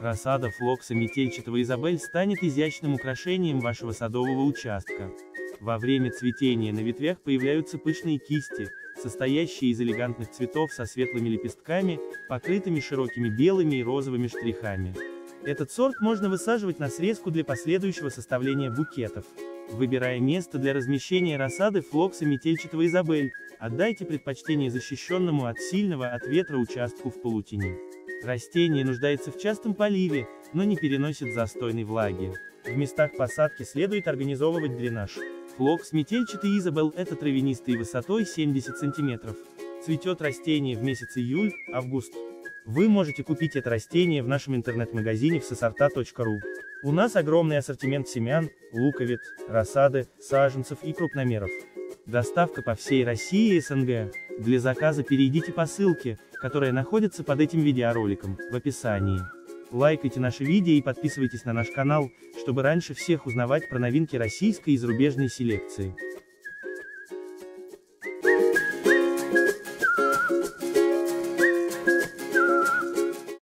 Рассада флокса метельчатого Изабель станет изящным украшением вашего садового участка. Во время цветения на ветвях появляются пышные кисти, состоящие из элегантных цветов со светлыми лепестками, покрытыми широкими белыми и розовыми штрихами. Этот сорт можно высаживать на срезку для последующего составления букетов. Выбирая место для размещения рассады флокса метельчатого Изабель, отдайте предпочтение защищенному от сильного от ветра участку в полутени. Растение нуждается в частом поливе, но не переносит застойной влаги. В местах посадки следует организовывать дренаж. Флокс метельчатый Изабель – это травянистый высотой 70 см. Цветет растение в месяц июль-август. Вы можете купить это растение в нашем интернет-магазине в сосорта.ру. У нас огромный ассортимент семян, луковиц, рассады, саженцев и крупномеров. Доставка по всей России и СНГ. Для заказа перейдите по ссылке, которая находится под этим видеороликом, в описании. Лайкайте наши видео и подписывайтесь на наш канал, чтобы раньше всех узнавать про новинки российской и зарубежной селекции.